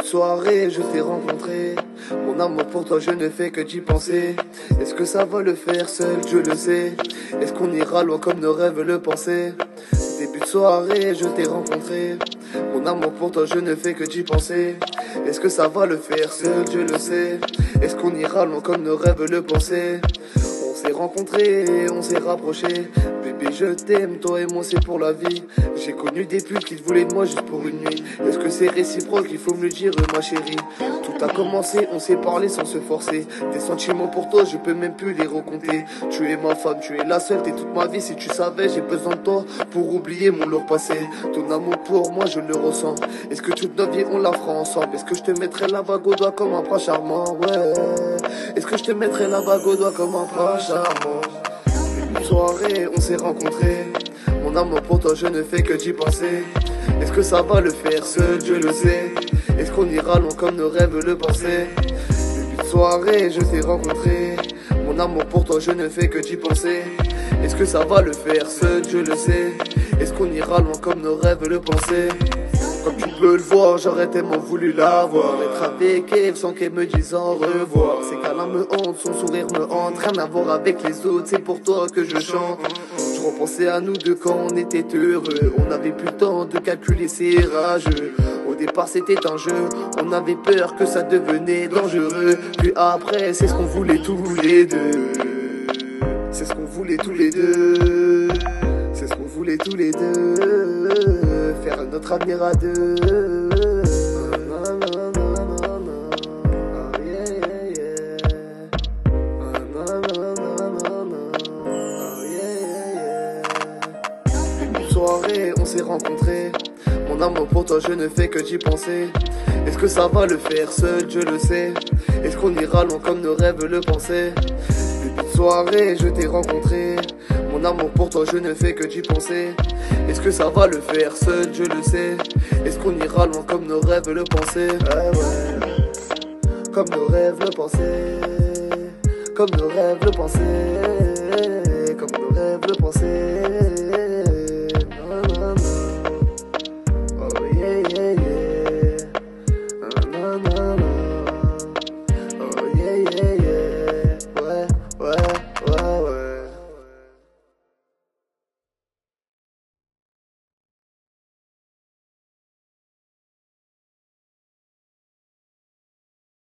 soirée, je t'ai rencontré. Mon amour pour toi, je ne fais que d'y penser. Est-ce que ça va le faire seul, je le sais. Est-ce qu'on ira loin comme nos rêves le pensaient? Début de soirée, je t'ai rencontré. Mon amour pour toi, je ne fais que d'y penser. Est-ce que ça va le faire seul, je le sais. Est-ce qu'on ira loin comme nos rêves le pensaient? On s'est rencontrés, on s'est rapprochés. Bébé, je t'aime, toi et moi c'est pour la vie. J'ai connu des putes qui te voulaient de moi juste pour une nuit. Est-ce que c'est réciproque, il faut me le dire ma chérie. Tout a commencé, on s'est parlé sans se forcer. Tes sentiments pour toi, je peux même plus les recompter. Tu es ma femme, tu es la seule, t'es toute ma vie. Si tu savais, j'ai besoin de toi pour oublier mon lourd passé. Ton amour pour moi, je le ressens. Est-ce que toute notre vie on la fera ensemble? Est-ce que je te mettrai la bague au doigt comme un prince charmant? Ouais. Est-ce que je te mettrai la bague au doigt comme un prince charmant? Une soirée, on s'est rencontrés. Mon amour pour toi, je ne fais que d'y penser. Est-ce que ça va le faire seul, je le sais. Est-ce qu'on ira loin comme nos rêves le pensaient? Une soirée, je t'ai rencontré. Mon amour pour toi, je ne fais que d'y penser. Est-ce que ça va le faire seul, je le sais. Est-ce qu'on ira loin comme nos rêves le pensaient? Comme tu peux le voir, j'aurais tellement voulu la voir. Être avec elle sans qu'elle me dise au revoir. Ses câlins me hantent, son sourire me hante. Rien à voir avec les autres, c'est pour toi que je chante. Je repensais à nous deux quand on était heureux. On n'avait plus le temps de calculer ses rageux. Au départ c'était un jeu, on avait peur que ça devenait dangereux. Puis après c'est ce qu'on voulait tous les deux. C'est ce qu'on voulait tous les deux. C'est ce qu'on voulait tous les deux. Faire notre avenir à deux. Une soirée, on s'est rencontrés. Mon amour pour toi, je ne fais que d'y penser. Est-ce que ça va le faire seul, je le sais. Est-ce qu'on ira loin comme nos rêves le pensaient? Début de soirée, je t'ai rencontré. Mon amour pour toi, je ne fais que d'y penser. Est-ce que ça va le faire seul, je le sais. Est-ce qu'on ira loin comme nos rêves le pensaient? Ouais. Comme nos rêves le pensaient. Comme nos rêves le pensaient. Comme nos rêves le pensaient.